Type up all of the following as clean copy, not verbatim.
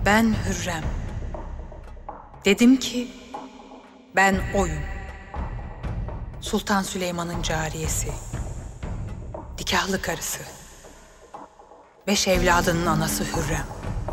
Ben Hürrem. Dedim ki ben oyum. Sultan Süleyman'ın cariyesi, nikahlı karısı, 5 evladının anası Hürrem.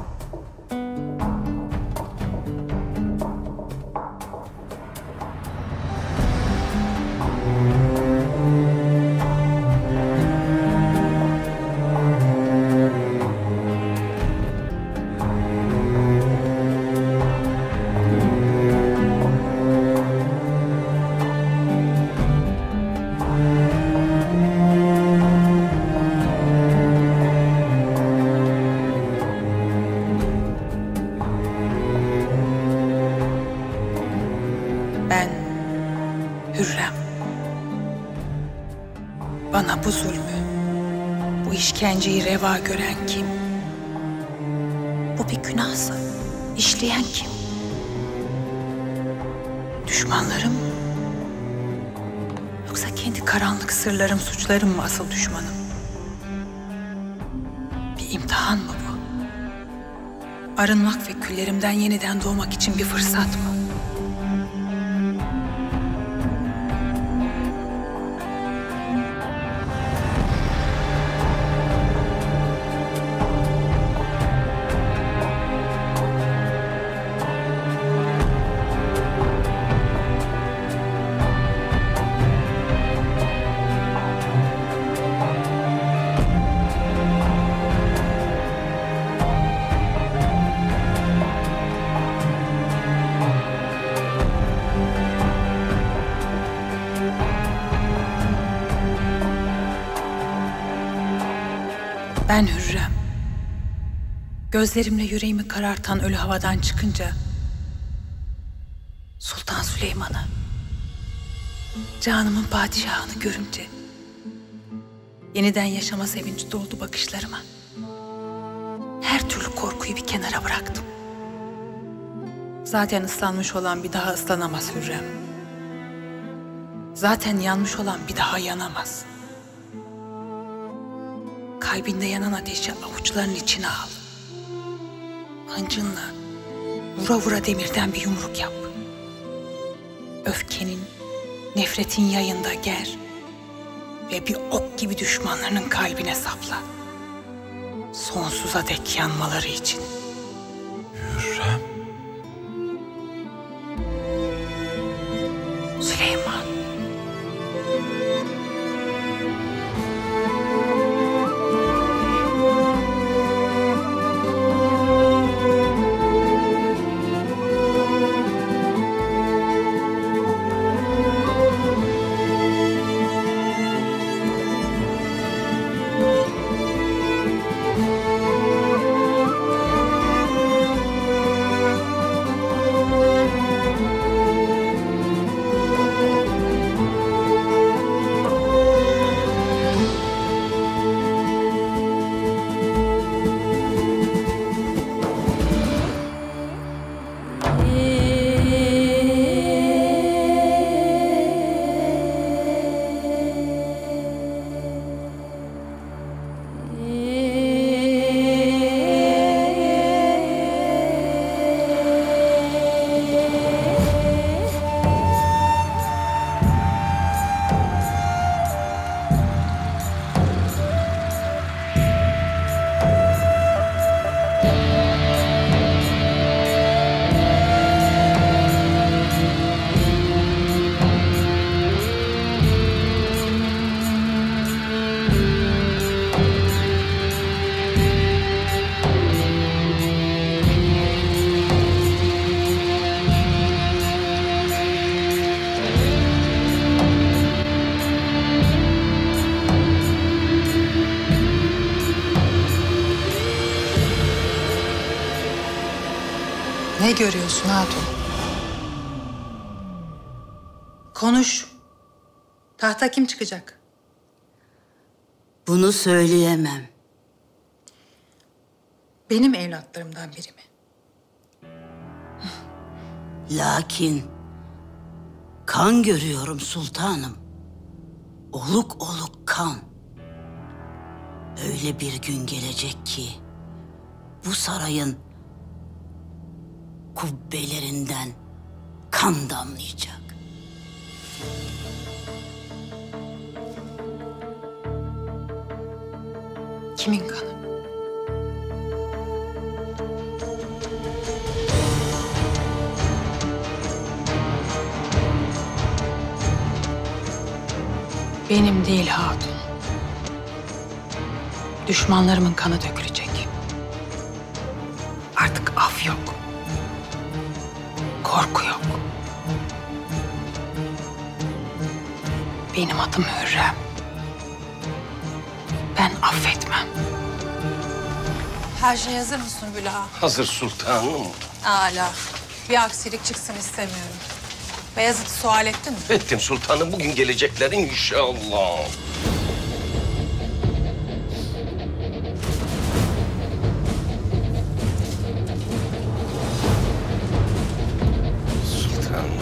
Ben Hürrem. Bana bu zulmü, bu işkenceyi reva gören kim? Bu bir günahsa işleyen kim? Düşmanlarım mı? Yoksa kendi karanlık sırlarım, suçlarım mı asıl düşmanım? Bir imtihan mı bu? Arınmak ve küllerimden yeniden doğmak için bir fırsat mı? Ben Hürrem. Gözlerimle yüreğimi karartan ölü havadan çıkınca Sultan Süleyman'ı, canımın padişahını görünce yeniden yaşama sevinci doldu bakışlarıma. Her türlü korkuyu bir kenara bıraktım. Zaten ıslanmış olan bir daha ıslanamaz Hürrem. Zaten yanmış olan bir daha yanamaz. Kalbinde yanan ateşi avuçlarının içine al. Hıncınla vura vura demirden bir yumruk yap. Öfkenin, nefretin yayında ger ve bir ok gibi düşmanlarının kalbine sapla. Sonsuza dek yanmaları için. Hürrem. Süleyman. Ne görüyorsun hatun? Konuş. Tahta kim çıkacak? Bunu söyleyemem. Benim evlatlarımdan biri mi? Lakin kan görüyorum sultanım. Oluk oluk kan. Öyle bir gün gelecek ki bu sarayın kubbelerinden kan damlayacak. Kimin kanı? Benim değil hatun. Düşmanlarımın kanı dökülecek. Artık af yok. Korku yok. Benim adım Hürrem. Ben affetmem. Her şey hazır mı Sümbül Ağa? Hazır sultanım. Âlâ. Bir aksilik çıksın istemiyorum. Beyazıt'ı sual ettin mi? Ettim sultanım. Bugün gelecekler inşallah. Sultanım.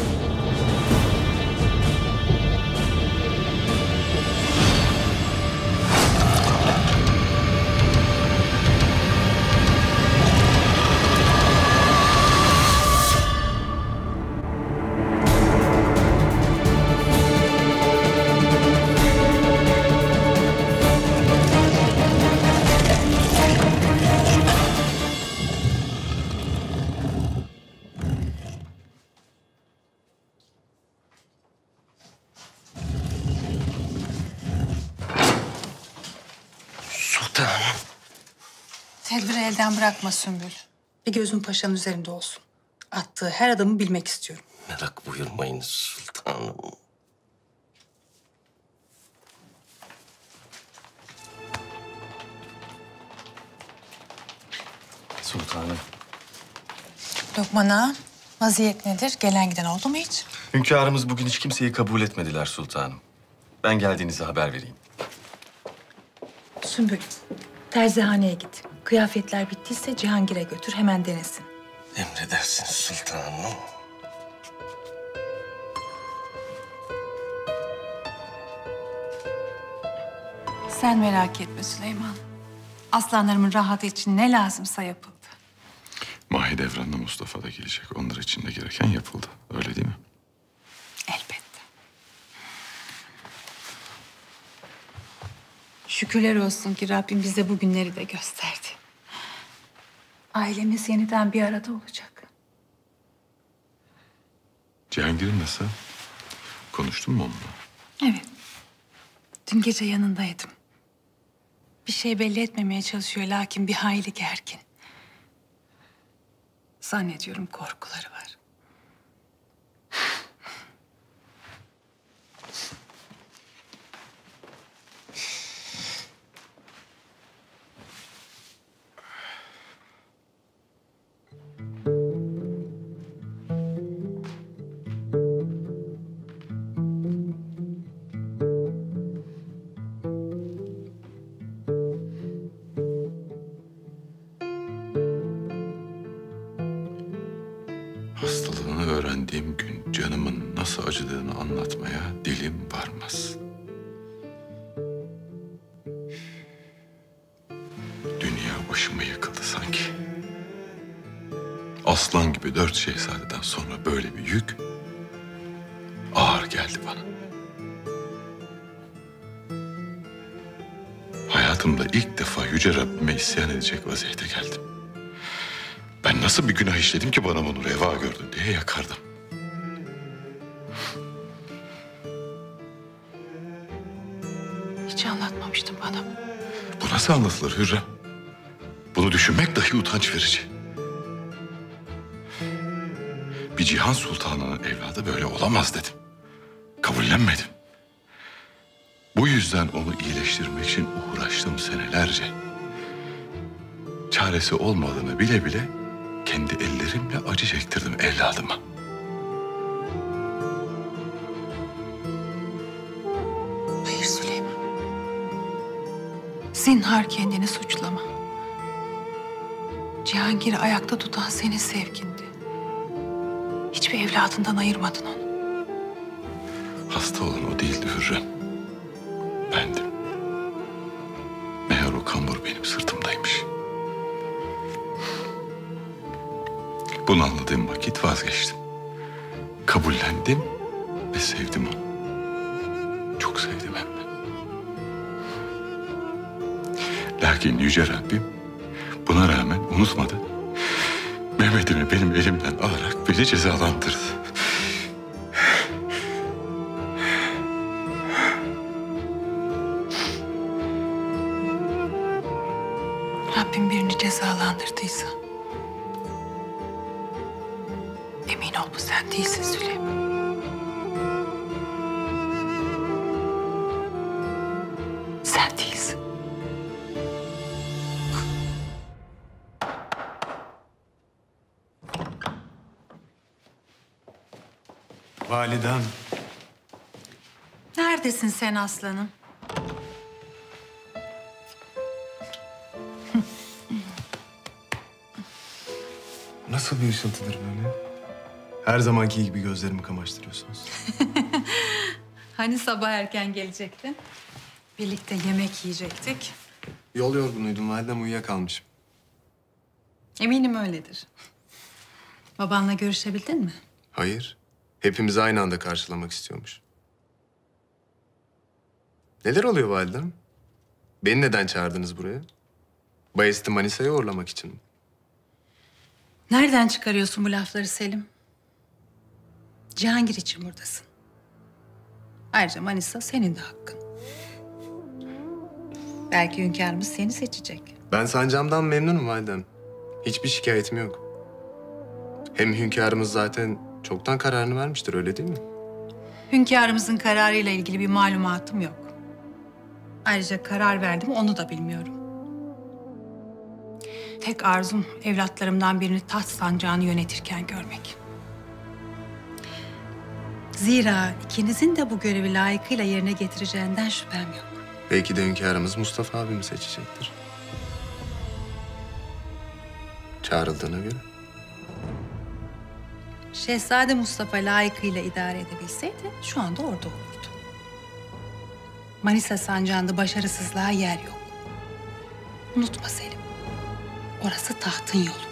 Sultanım. Tedbiri elden bırakma Sümbül. Bir gözün paşanın üzerinde olsun. Attığı her adımı bilmek istiyorum. Merak buyurmayın sultanım. Sultanım. Lokman Ağa, vaziyet nedir? Gelen giden oldu mu hiç? Hünkârımız bugün hiç kimseyi kabul etmediler sultanım. Ben geldiğinizi haber vereyim. Sümbül, terzihaneye git. Kıyafetler bittiyse Cihangir'e götür, hemen denesin. Emredersiniz sultanım. Sen merak etme Süleyman. Aslanlarımın rahatı için ne lazımsa yapıldı. Mahidevran'la Mustafa da gelecek. Onlar için de gereken yapıldı. Öyle değil mi? Elbette. Şükürler olsun ki Rabbim bize bu günleri de gösterdi. Ailemiz yeniden bir arada olacak. Cihangir'in nasıl? Konuştun mu onunla? Evet. Dün gece yanındaydım. Bir şey belli etmemeye çalışıyor lakin bir hayli gergin. Zannediyorum korkuları var. Hastalığını öğrendiğim gün canımın nasıl acıdığını anlatmaya dilim varmaz. Dünya başıma yıkıldı sanki. Aslan gibi 4 şehzadeden sonra böyle bir yük ağır geldi bana. Hayatımda ilk defa Yüce Rabbime isyan edecek vaziyete geldim. Ben nasıl bir günah işledim ki bana bunu reva gördün diye yakardım. Hiç anlatmamıştın bana. Bu nasıl anlatılır Hürrem? Bunu düşünmek dahi utanç verici. Bir cihan sultanının evladı böyle olamaz dedim. Kabullenmedim. Bu yüzden onu iyileştirmek için uğraştım senelerce. Çaresi olmadığını bile bile kendi ellerimle acı çektirdim evladıma. Hayır Süleyman. Zinhar kendini suçlama. Cihangir'i ayakta tutan senin sevgindi. Hiçbir evladından ayırmadın onu. Hasta olan o değildi Hürrem. Bendim. Meğer o kambur benim sırtımdaymış. Bunu anladığım vakit vazgeçtim. Kabullendim ve sevdim onu. Çok sevdim hem de. Lakin Yüce Rabbim buna rağmen unutmadı. Mehmet'imi benim elimden alarak beni cezalandırdı. Rabbim birini cezalandırdıysa emin ol bu sen değilsin Süleyman. Sen değilsin. Validem. Neredesin sen aslanım? Nasıl bir ışıltıdır böyle? Her zamanki gibi gözlerimi kamaştırıyorsunuz. Hani sabah erken gelecektin? Birlikte yemek yiyecektik. Yol yorgunuydum validem, uyuyakalmışım. Eminim öyledir. Babanla görüşebildin mi? Hayır. Hepimizi aynı anda karşılamak istiyormuş. Neler oluyor validem? Beni neden çağırdınız buraya? Bayezid'i Manisa'ya uğurlamak için mi? Nereden çıkarıyorsun bu lafları Selim? Cihangir için buradasın. Ayrıca Manisa senin de hakkın. Belki hünkârımız seni seçecek. Ben sancağımdan memnunum validem. Hiçbir şikayetim yok. Hem hünkârımız zaten çoktan kararını vermiştir, öyle değil mi? Hünkârımızın kararıyla ilgili bir malumatım yok. Ayrıca karar verdim onu da bilmiyorum. Tek arzum evlatlarımdan birini taht sancağını yönetirken görmek. Zira ikinizin de bu görevi layıkıyla yerine getireceğinden şüphem yok. Belki de hünkârımız Mustafa abimi seçecektir. Çağrıldığına göre. Şehzade Mustafa layıkıyla idare edebilseydi şu anda orada olurdu. Manisa sancağında başarısızlığa yer yok. Unutma Selim. Orası tahtın yolu.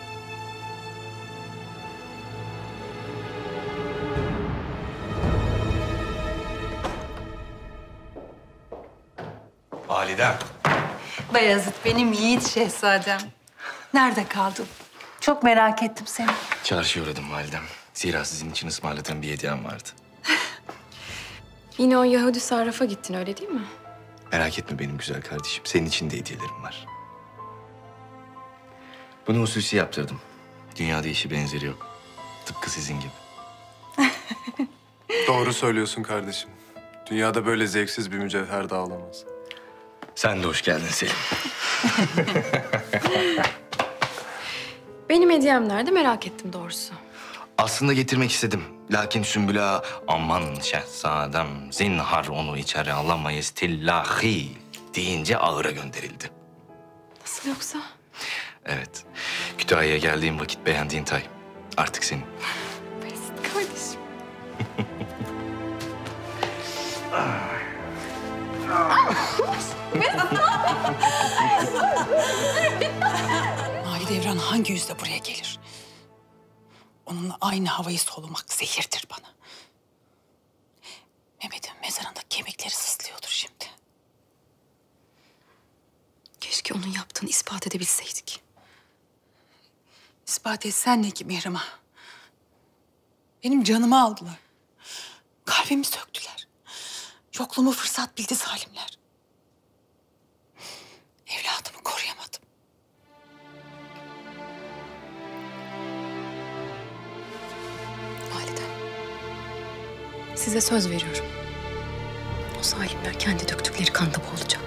Validem. Bayezid benim yiğit şehzadem. Nerede kaldın? Çok merak ettim seni. Çarşıya uğradım validem. Zira sizin için ısmarladığım bir hediyem vardı. Yine o Yahudi sarrafa gittin öyle değil mi? Merak etme benim güzel kardeşim. Senin için de hediyelerim var. Bunu hususi yaptırdım. Dünyada eşi benzeri yok. Tıpkı sizin gibi. Doğru söylüyorsun kardeşim. Dünyada böyle zevksiz bir mücevher daha olamaz. Sen de hoş geldin Selim. Benim hediyem nerede merak ettim doğrusu. Aslında getirmek istedim. Lakin Sümbül Ağa, aman şehzadem, zinhar onu içeri alamayız tillahi deyince ağıra gönderildi. Nasıl yoksa? Evet. Kütahya'ya geldiğim vakit beğendiğin tay. Artık senin. Bayezid kardeşim. Mahidevran hangi yüzle buraya gelir? Onunla aynı havayı solumak zehirdir bana. Mehmet'in mezarında kemikleri sızlıyordur şimdi. Keşke onun yaptığını ispat edebilseydik. İspat etsen ne ki Mihrimah? Benim canımı aldılar. Kalbimi söktüler. Yokluğumu fırsat bildi zalimler. Evladımı koruyamadım. Validem. Size söz veriyorum. O zalimler kendi döktükleri kanda boğulacak.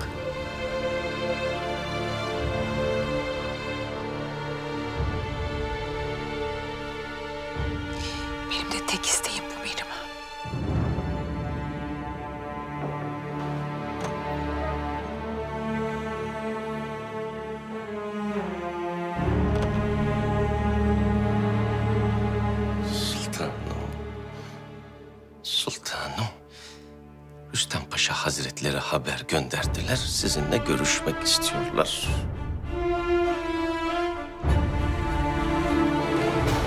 Benim de tek isteğim bu Mihrimah. Sultanım. Rüstem Paşa Hazretleri haber gönderdiler. Sizinle görüşmek istiyorlar.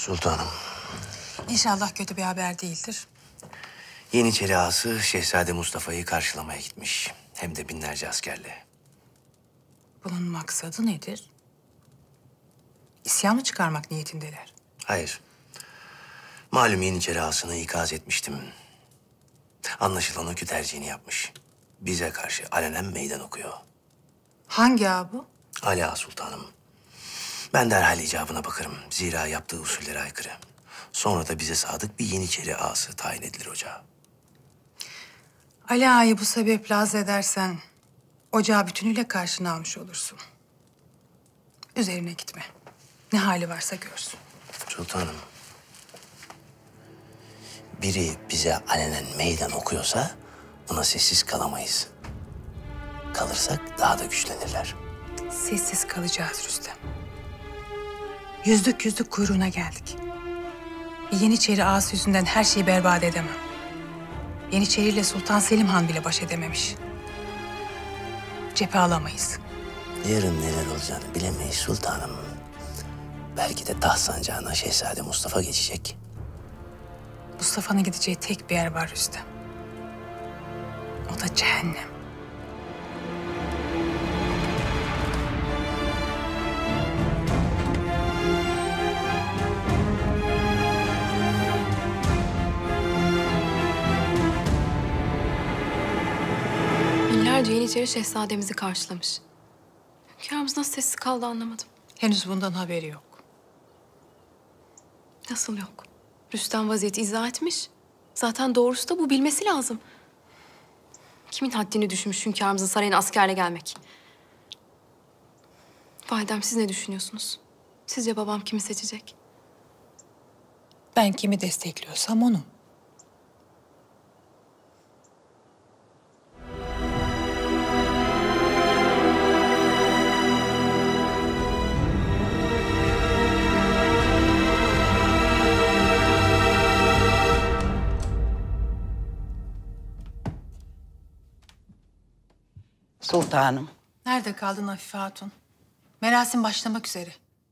Sultanım, İnşallah kötü bir haber değildir. Yeniçeri ağası Şehzade Mustafa'yı karşılamaya gitmiş. Hem de binlerce askerle. Bunun maksadı nedir? İsyan mı çıkarmak niyetindeler? Hayır. Malum Yeniçeri ağasını ikaz etmiştim. Anlaşılan o ki tercihini yapmış. Bize karşı alenen meydan okuyor. Hangi ağa bu? Ali Ağa Sultanım. Ben derhal icabına bakarım. Zira yaptığı usullere aykırı. Sonra da bize sadık bir Yeniçeri ağası tayin edilir ocağa. Ali Ağa'yı bu sebeple azledersen ocağı bütünüyle karşına almış olursun. Üzerine gitme. Ne hali varsa görsün. Sultanım. Biri bize alenen meydan okuyorsa buna sessiz kalamayız. Kalırsak daha da güçlenirler. Sessiz kalacağız Rüstem. Yüzlük yüzlük kuyruğuna geldik. Bir Yeniçeri ağası yüzünden her şeyi berbat edemem. Yeniçeri ile Sultan Selim Han bile baş edememiş. Cephe alamayız. Yarın neler olacağını bilemeyiz sultanım. Belki de taht sancağına Şehzade Mustafa geçecek. Mustafa'nın gideceği tek bir yer var Rüstem. O da cehennem. Binlerce Yeniçeri şehzademizi karşılamış. Hünkârımız nasıl sessiz kaldı anlamadım. Henüz bundan haberi yok. Nasıl yok? Rüstem vaziyeti izah etmiş. Zaten doğrusu da bu, bilmesi lazım. Kimin haddini düşünmüş hünkârımızın sarayına askerle gelmek? Validem, siz ne düşünüyorsunuz? Sizce babam kimi seçecek? Ben kimi destekliyorsam onu. Sultanım. Nerede kaldın Afife Hatun? Merasim başlamak üzere.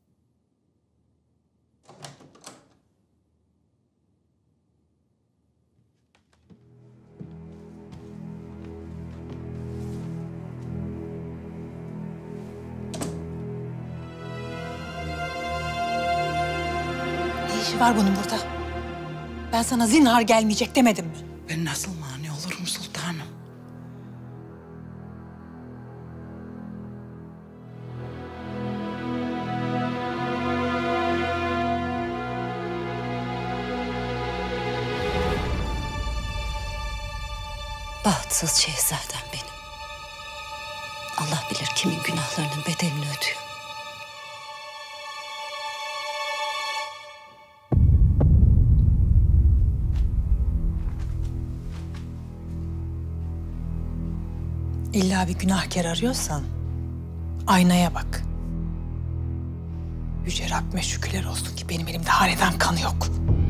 Ne işi var bunun burada? Ben sana zinhar gelmeyecek demedim mi? Ben nasıl mani olurum sultanım? Bahtsız şehzadem benim. Allah bilir kimin günahlarının bedelini ödüyor. İlla bir günahkar arıyorsan aynaya bak. Yüce Rabbime şükürler olsun ki benim elimde hanedan kanı yok.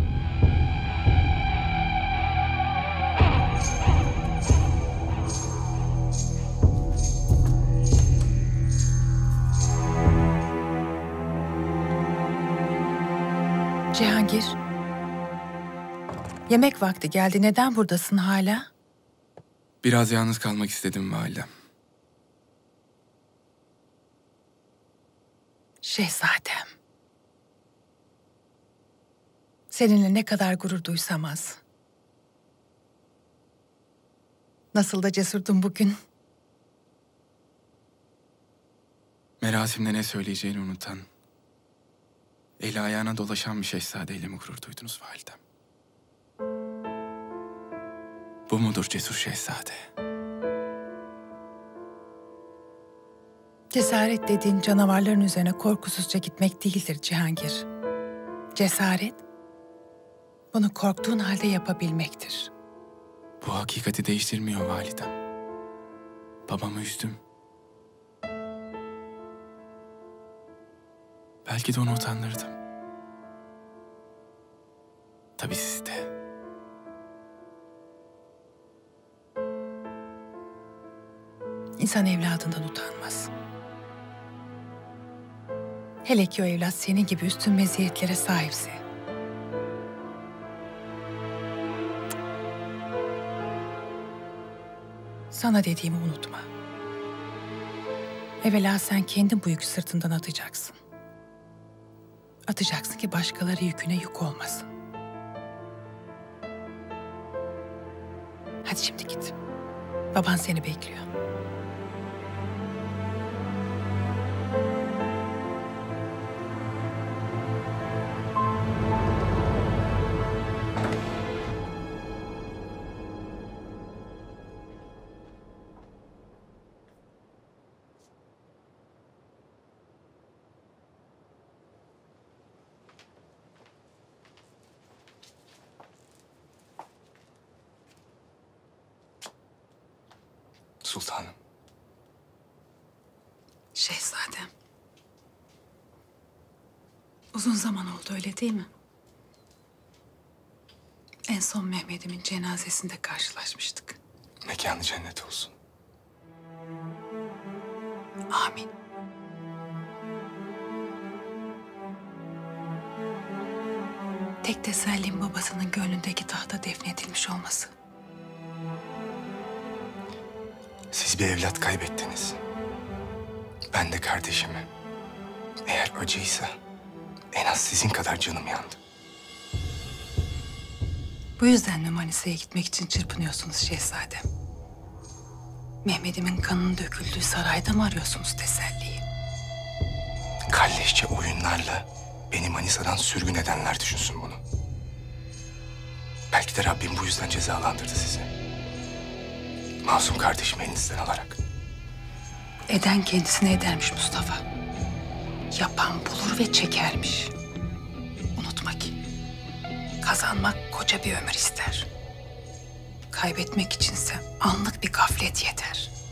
Cihangir, yemek vakti geldi. Neden buradasın hala? Biraz yalnız kalmak istedim validem. Şehzadem. Seninle ne kadar gurur duysam az. Nasıl da cesurdun bugün. Merasimde ne söyleyeceğini unutan, eli ayağına dolaşan bir şehzadeyle mi gurur duydunuz validem? Bu mudur cesur şehzade? Cesaret dediğin canavarların üzerine korkusuzca gitmek değildir Cihangir. Cesaret, bunu korktuğun halde yapabilmektir. Bu hakikati değiştirmiyor validem. Babamı üzdüm. Belki de onu utandırdım. Tabii siz de. İnsan evladından utanmaz. Hele ki o evlat senin gibi üstün meziyetlere sahipse. Sana dediğimi unutma. Evvela sen kendin bu yükü sırtından atacaksın. Atacaksın ki başkaları yüküne yük olmasın. Hadi şimdi git. Baban seni bekliyor. Sultanım. Şehzadem. Uzun zaman oldu öyle değil mi? En son Mehmet'imin cenazesinde karşılaşmıştık. Mekanı cennet olsun. Amin. Tek tesellim babasının gönlündeki tahta defnedilmiş olması. Siz bir evlat kaybettiniz. Ben de kardeşimi. Eğer acıysa en az sizin kadar canım yandı. Bu yüzden mi Manisa'ya gitmek için çırpınıyorsunuz şehzadem? Mehmet'imin kanının döküldüğü sarayda mı arıyorsunuz teselliyi? Kalleşçe oyunlarla beni Manisa'dan sürgün edenler düşünsün bunu. Belki de Rabbim bu yüzden cezalandırdı sizi. Masum kardeşimi elinizden alarak. Eden kendisine edermiş Mustafa. Yapan bulur ve çekermiş. Unutma ki kazanmak koca bir ömür ister. Kaybetmek içinse anlık bir gaflet yeter.